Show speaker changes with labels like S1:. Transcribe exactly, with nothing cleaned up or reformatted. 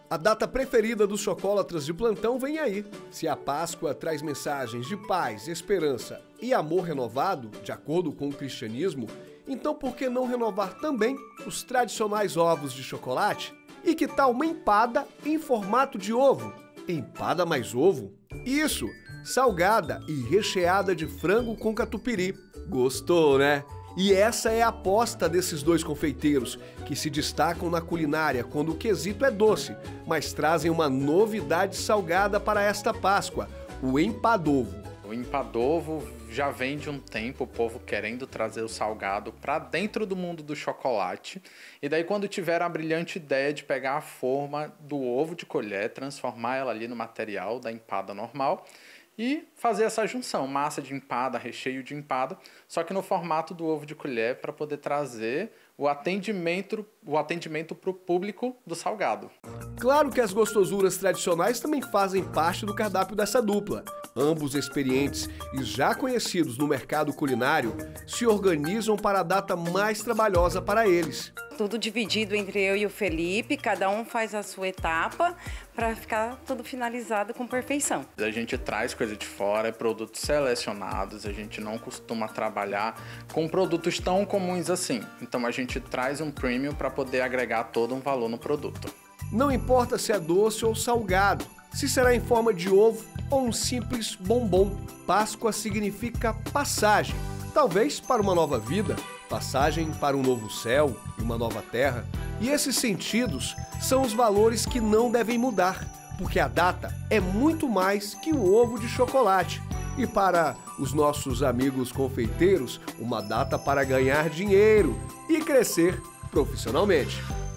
S1: A data preferida dos chocolatras de plantão vem aí. Se a Páscoa traz mensagens de paz, esperança e amor renovado, de acordo com o cristianismo, então por que não renovar também os tradicionais ovos de chocolate? E que tal uma empada em formato de ovo? Empada mais ovo? Isso! Salgada e recheada de frango com catupiry. Gostou, né? E essa é a aposta desses dois confeiteiros, que se destacam na culinária quando o quesito é doce, mas trazem uma novidade salgada para esta Páscoa, o empadovo.
S2: O empadovo já vem de um tempo, o povo querendo trazer o salgado para dentro do mundo do chocolate. E daí quando tiveram a brilhante ideia de pegar a forma do ovo de colher, transformar ela ali no material da empada normal, e fazer essa junção, massa de empada, recheio de empada, só que no formato do ovo de colher para poder trazer o atendimento o atendimento para o público do salgado.
S1: Claro que as gostosuras tradicionais também fazem parte do cardápio dessa dupla. Ambos experientes e já conhecidos no mercado culinário se organizam para a data mais trabalhosa para eles.
S3: Tudo dividido entre eu e o Felipe, cada um faz a sua etapa para ficar tudo finalizado com perfeição.
S2: A gente traz coisa de fora, produtos selecionados, a gente não costuma trabalhar com produtos tão comuns assim. Então a gente traz um premium para poder agregar todo um valor no produto.
S1: Não importa se é doce ou salgado, se será em forma de ovo ou um simples bombom, Páscoa significa passagem, talvez para uma nova vida, passagem para um novo céu e uma nova terra. E esses sentidos são os valores que não devem mudar, porque a data é muito mais que um ovo de chocolate. E para os nossos amigos confeiteiros, uma data para ganhar dinheiro e crescer profissionalmente.